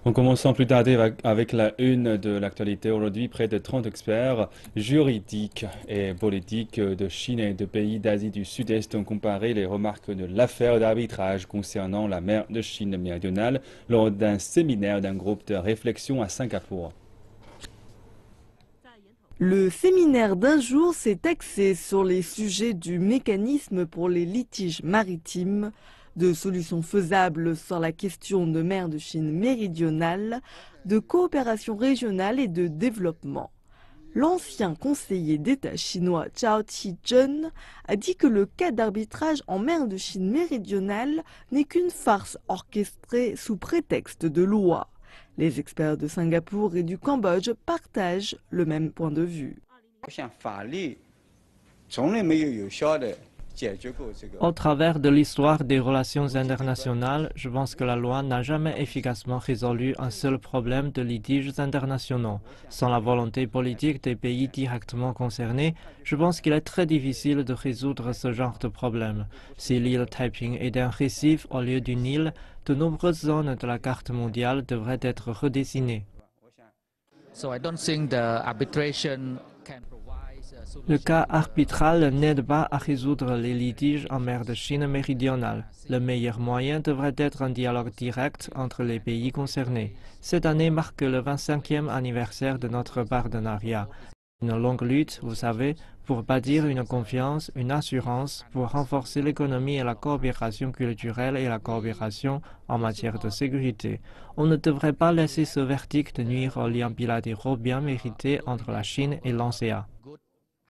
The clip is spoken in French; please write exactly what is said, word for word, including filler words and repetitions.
En commençant plus tard avec avec la une de l'actualité aujourd'hui, près de trente experts juridiques et politiques de Chine et de pays d'Asie du Sud-Est ont comparé les remarques de l'affaire d'arbitrage concernant la mer de Chine méridionale lors d'un séminaire d'un groupe de réflexion à Singapour. Le séminaire d'un jour s'est axé sur les sujets du mécanisme pour les litiges maritimes, de solutions faisables sur la question de mer de Chine méridionale, de coopération régionale et de développement. L'ancien conseiller d'État chinois Zhao Qizhen a dit que le cas d'arbitrage en mer de Chine méridionale n'est qu'une farce orchestrée sous prétexte de loi. Les experts de Singapour et du Cambodge partagent le même point de vue. Au travers de l'histoire des relations internationales, je pense que la loi n'a jamais efficacement résolu un seul problème de litiges internationaux. Sans la volonté politique des pays directement concernés, je pense qu'il est très difficile de résoudre ce genre de problème. Si l'île Taiping est un récif au lieu d'une île, de nombreuses zones de la carte mondiale devraient être redessinées. So I don't think the arbitration can provide a Le solution. cas arbitral n'aide pas à résoudre les litiges en mer de Chine méridionale. Le meilleur moyen devrait être un dialogue direct entre les pays concernés. Cette année marque le vingt-cinquième anniversaire de notre partenariat. Une longue lutte, vous savez, pour bâtir une confiance, une assurance, pour renforcer l'économie et la coopération culturelle et la coopération en matière de sécurité. On ne devrait pas laisser ce verdict nuire aux liens bilatéraux bien mérités entre la Chine et l'O C A.